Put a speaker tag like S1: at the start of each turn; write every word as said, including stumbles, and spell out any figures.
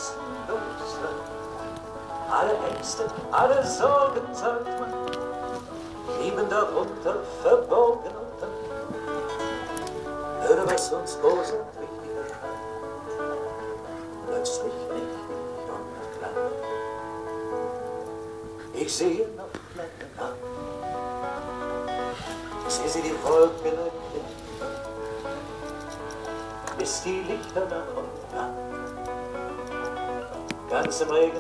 S1: grenzenlos weit. Alle Ängste, alle Sorgen, sagt man, lieben darunter verborgen unter. Würde was uns groß und wichtig erscheint, plötzlich nichtig und klein. Ich sehe noch lange nach, sehe sie die Wolken erklimmen, bis die Lichter nach und nach, ganz im Regen.